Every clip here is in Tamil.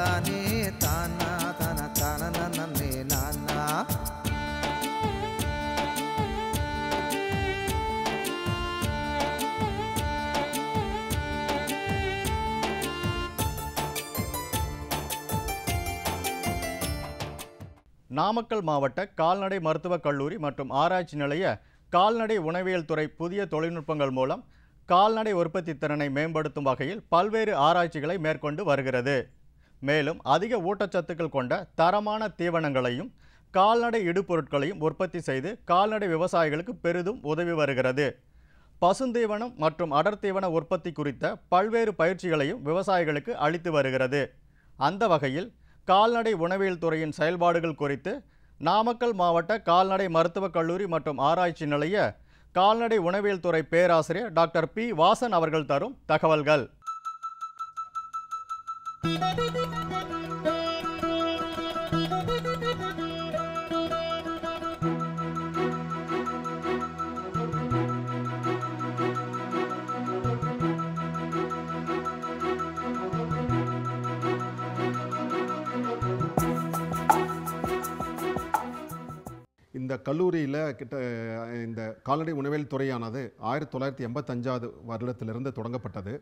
தானே தானா தன தான நன்னே நானா. நாமக்கல் மாவட்ட கால்நடை மருத்துவக் கல்லூரி மற்றும் ஆராய்ச்சி நிலைய கால்நடை உணவியல் துறை புதிய தொழில்நுட்பங்கள் மூலம் கால்நடை உற்பத்தி திறனை மேம்படுத்தும் வகையில் பல்வேறு ஆராய்ச்சிகளை மேற்கொண்டு வருகிறது. மேலும் அதிக ஊட்டச்சத்துக்கள் கொண்ட தரமான தீவனங்களையும் கால்நடை இடுபொருட்களையும் உற்பத்தி செய்து கால்நடை விவசாயிகளுக்கு பெரிதும் உதவி வருகிறது. பசுந்தீவனம் மற்றும் அடர்த்தீவன உற்பத்தி குறித்த பல்வேறு பயிற்சிகளையும் விவசாயிகளுக்கு அளித்து வருகிறது. அந்த வகையில் கால்நடை உணவியல் துறையின் செயல்பாடுகள் குறித்து நாமக்கல் மாவட்ட கால்நடை மருத்துவக் கல்லூரி மற்றும் ஆராய்ச்சி நிலைய கால்நடை உணவியல் துறை பேராசிரியர் டாக்டர் பி. வாசன் அவர்கள் தரும் தகவல்கள். இந்த கல்லூரியில் இந்த கால்நடை உணவியல் துறையானது 1985 வருடத்திலிருந்து தொடங்கப்பட்டது.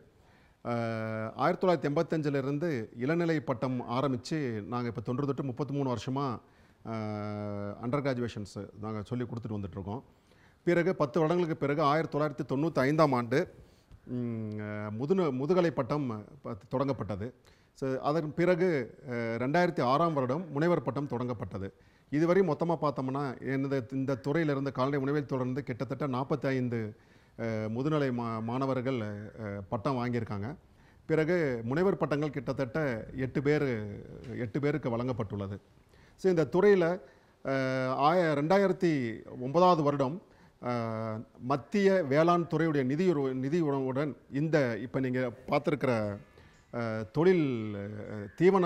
1985 இளநிலை பட்டம் ஆரம்பித்து நாங்கள் இப்போ தொன்று தொட்டு 33 வருஷமாக அண்டர் கிராஜுவேஷன்ஸ் நாங்கள் சொல்லி கொடுத்துட்டு வந்துட்டுருக்கோம். பிறகு 10 வருடங்களுக்கு பிறகு 1995 முதுகலை பட்டம் தொடங்கப்பட்டது. அதன் பிறகு 2006 வருடம் முனைவர் பட்டம் தொடங்கப்பட்டது. இதுவரை மொத்தமாக பார்த்தோம்னா இந்த துறையிலிருந்து கால்நடை உணவியல் துறையிலிருந்து கிட்டத்தட்ட 45 முதுநிலை மாணவர்கள் பட்டம் வாங்கியிருக்காங்க. பிறகு முனைவர் பட்டங்கள் கிட்டத்தட்ட 8 பேருக்கு வழங்கப்பட்டுள்ளது. ஸோ இந்த துறையில் 2009 வருடம் மத்திய வேளாண் துறையுடைய நிதியுடன் இந்த இப்போ நீங்கள் பார்த்துருக்கிற தொழில் தீவன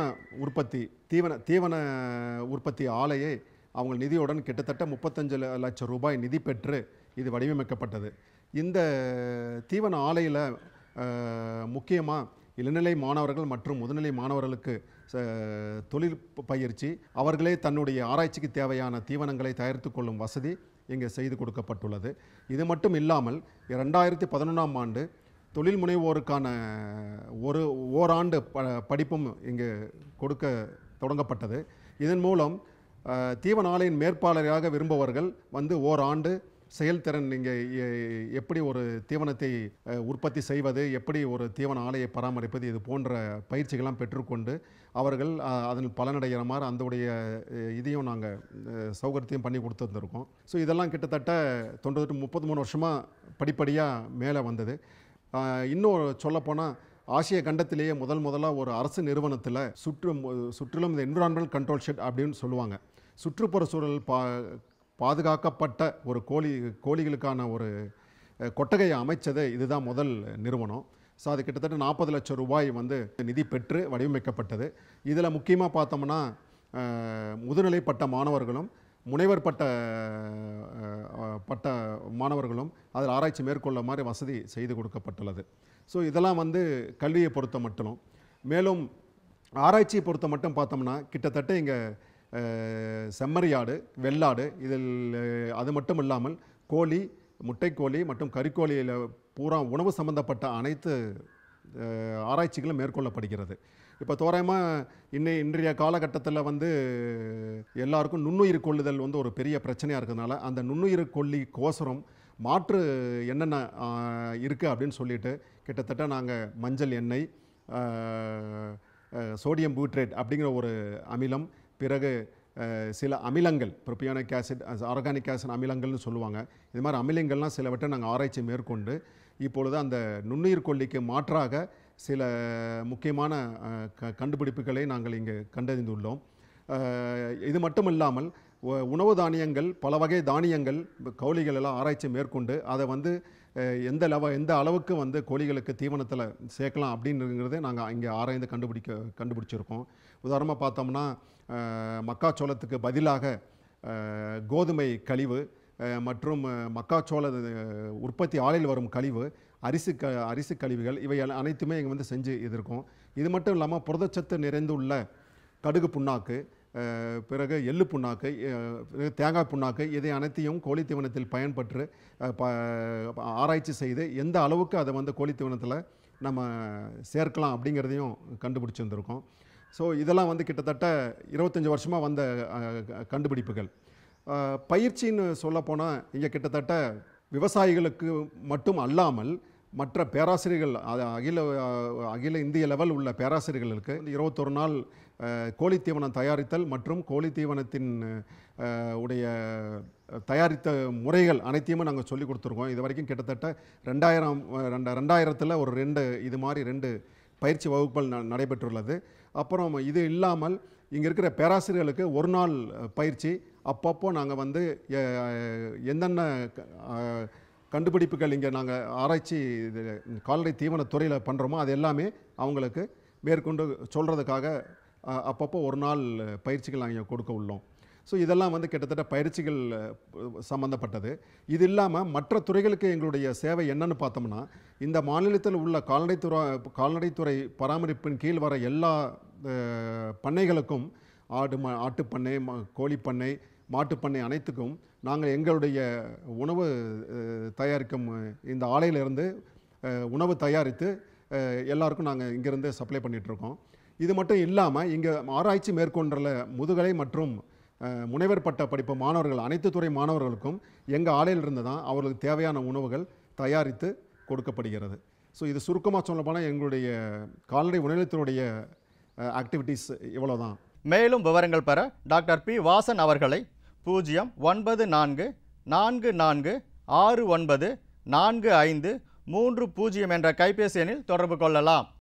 உற்பத்தி ஆலையை அவங்க நிதியுடன் கிட்டத்தட்ட 35 லட்சம் ரூபாய் நிதி பெற்று இது வடிவமைக்கப்பட்டது. இந்த தீவன ஆலையில் முக்கியமாக இளநிலை மாணவர்கள் மற்றும் முதுநிலை மாணவர்களுக்கு தொழில் பயிற்சி, அவர்களே தன்னுடைய ஆராய்ச்சிக்கு தேவையான தீவனங்களை தயாரித்து கொள்ளும் வசதி இங்கே செய்து கொடுக்கப்பட்டுள்ளது. இது மட்டும் இல்லாமல் 2011 ஆண்டு தொழில் முனைவோருக்கான ஓராண்டு படிப்பும் இங்கே கொடுக்க தொடங்கப்பட்டது. இதன் மூலம் தீவன ஆலையின் மேற்பாளராக விரும்புபவர்கள் ஓராண்டு செயல்திறன் இங்கே எப்படி ஒரு தீவனத்தை உற்பத்தி செய்வது, எப்படி ஒரு தீவன ஆலையை பராமரிப்பது, இது போன்ற பயிற்சிகள்லாம் பெற்றுக்கொண்டு அவர்கள் அதன் பலனடைகிற மாதிரி அந்தோடைய இதையும் நாங்கள் சௌகரியத்தையும் பண்ணி கொடுத்துருந்துருக்கோம். ஸோ இதெல்லாம் கிட்டத்தட்ட 33 வருஷமாக படிப்படியாக மேலே வந்தது. இன்னும் சொல்லப்போனால் ஆசிய கண்டத்திலேயே முதலாக ஒரு அரசு நிறுவனத்தில் சுற்றிலும் இந்த என்விரான்மெண்டல் கண்ட்ரோல் ஷெட் அப்படின்னு சொல்லுவாங்க, சுற்றுப்புற சூழல் பாதுகாக்கப்பட்ட ஒரு கோழிகளுக்கான ஒரு கொட்டகையை அமைச்சது இதுதான் முதல் நிறுவனம். ஸோ அது கிட்டத்தட்ட 40 லட்சம் ரூபாய் நிதி பெற்று வடிவமைக்கப்பட்டது. இதில் முக்கியமாக பார்த்தோம்னா முதுநிலை பட்ட மாணவர்களும் முனைவர் பட்ட மாணவர்களும் அதில் ஆராய்ச்சி மேற்கொள்ள மாதிரி வசதி செய்து கொடுக்கப்பட்டுள்ளது. ஸோ இதெல்லாம் கல்வியை பொறுத்த மட்டும். மேலும் ஆராய்ச்சியை பொறுத்த மட்டும் பார்த்தோம்னா கிட்டத்தட்ட இங்கே செம்மறியாடு, வெள்ளாடு, இதில் அது மட்டும் இல்லாமல் கோழி, முட்டைக்கோழி மற்றும் கறிக்கோழியில் பூரா உணவு சம்பந்தப்பட்ட அனைத்து ஆராய்ச்சிகளும் மேற்கொள்ளப்படுகிறது. இப்போ தோராயமாக இன்றைய காலகட்டத்தில் எல்லாருக்கும் நுண்ணுயிர் கொள்ளுதல் ஒரு பெரிய பிரச்சனையாக இருக்கிறதுனால அந்த நுண்ணுயிர் கொல்லி கோசரம் மாற்று என்னென்ன இருக்குது அப்படின்னு சொல்லிட்டு கிட்டத்தட்ட நாங்கள் மஞ்சள் எண்ணெய், சோடியம் பியூட்ரேட் அப்படிங்கிற ஒரு அமிலம், பிறகு சில அமிலங்கள், ப்ரோபியானிக் ஆசிட், ஆர்கானிக் ஆசிட் அமிலங்கள்னு சொல்லுவாங்க. இது மாதிரி அமிலங்கள்லாம் சிலவற்றை நாங்கள் ஆராய்ச்சி மேற்கொண்டு இப்பொழுது அந்த நுண்ணுயிர் கொல்லிக்கு மாற்றாக சில முக்கியமான கண்டுபிடிப்புகளை நாங்கள் இங்கே கண்டறிந்துள்ளோம். இது மட்டும் இல்லாமல் உணவு தானியங்கள், பல வகை தானியங்கள், கோழிகள் எல்லாம் ஆராய்ச்சி மேற்கொண்டு அதை எந்த அளவுக்கு கோழிகளுக்கு தீவனத்தில் சேர்க்கலாம் அப்படிங்கிறத நாங்கள் இங்கே ஆராய்ந்து கண்டுபிடிச்சிருக்கோம். உதாரணமாக பார்த்தோம்னா மக்காச்சோளத்துக்கு பதிலாக கோதுமை கழிவு மற்றும் மக்காச்சோள உற்பத்தி ஆலையில் வரும் கழிவு, அரிசி கழிவுகள் இவை அனைத்துமே இங்கே வந்து செஞ்சு இது இருக்கும். இது மட்டும் இல்லாமல் புரதச்சத்து நிறைந்துள்ள கடுகு புண்ணாக்கு, பிறகு எள்ளு புண்ணாக்கு, தேங்காய் புண்ணாக்கு, இதை அனைத்தையும் கோழி தீவனத்தில் பயன்பெற்று ஆராய்ச்சி செய்து எந்த அளவுக்கு அதை வந்து கோழி தீவனத்தில் நம்ம சேர்க்கலாம் அப்படிங்கிறதையும் கண்டுபிடிச்சி வந்திருக்கோம். ஸோ இதெல்லாம் வந்து கிட்டத்தட்ட 25 வருஷமாக வந்த கண்டுபிடிப்புகள். பயிற்சின்னு சொல்லப்போனால் இங்கே கிட்டத்தட்ட விவசாயிகளுக்கு மட்டும் அல்லாமல் மற்ற பேராசிரியர்கள், அகில இந்திய லெவல் உள்ள பேராசிரியர்களுக்கு 21 நாள் கோழி தீவனம் தயாரித்தல் மற்றும் கோழி தீவனத்தின் உடைய தயாரித்த முறைகள் அனைத்தையுமே நாங்கள் சொல்லிக் கொடுத்துருக்கோம். இது வரைக்கும் கிட்டத்தட்ட 2000 ஒரு 2 இது மாதிரி 2 பயிற்சி வகுப்புகள் நடைபெற்றுள்ளது. அப்புறம் இது இல்லாமல் இங்கே இருக்கிற பேராசிரியர்களுக்கு ஒரு நாள் பயிற்சி. அப்பப்போ நாங்கள் வந்து என்னென்ன கண்டுபிடிப்புகள் இங்கே நாங்கள் ஆராய்ச்சி கால்நடை தீவனத்துறையில் பண்ணுறோமோ அது எல்லாமே அவங்களுக்கு மேற்கொண்டு சொல்கிறதுக்காக அப்பப்போ ஒரு நாள் பயிற்சிகள் நாங்கள் கொடுக்க உள்ளோம். ஸோ இதெல்லாம் வந்து கிட்டத்தட்ட பயிற்சிகள் சம்மந்தப்பட்டது. இது இல்லாமல் மற்ற துறைகளுக்கு எங்களுடைய சேவை என்னன்னு பார்த்தோம்னா, இந்த மாநிலத்தில் உள்ள கால்நடைத்துறை பராமரிப்பின் கீழ் வர எல்லா பண்ணைகளுக்கும் ஆட்டுப்பண்ணை, கோழிப்பண்ணை, மாட்டுப்பண்ணை அனைத்துக்கும் நாங்கள் எங்களுடைய உணவு தயாரிக்கும் இந்த ஆலையிலிருந்து உணவு தயாரித்து எல்லாருக்கும் நாங்கள் இங்கேருந்து சப்ளை பண்ணிகிட்ருக்கோம். இது மட்டும் இல்லாமல் இங்கே ஆராய்ச்சி மேற்கொண்டுள்ள முதுகலை மற்றும் முனைவர் பட்ட படிப்பு மாணவர்கள், அனைத்து துறை மாணவர்களுக்கும் எங்கள் ஆலையிலிருந்து தான் அவர்களுக்கு தேவையான உணவுகள் தயாரித்து கொடுக்கப்படுகிறது. ஸோ இது சுருக்கமாக சொல்லப்போனால் எங்களுடைய கால்நடை உணவுத்துறையுடைய ஆக்டிவிட்டீஸ் இவ்வளோ தான். மேலும் விவரங்கள் பெற டாக்டர் பி. வாசன் அவர்களை 09444694530 என்ற கைபேசி எண்ணில் தொடர்பு கொள்ளலாம்.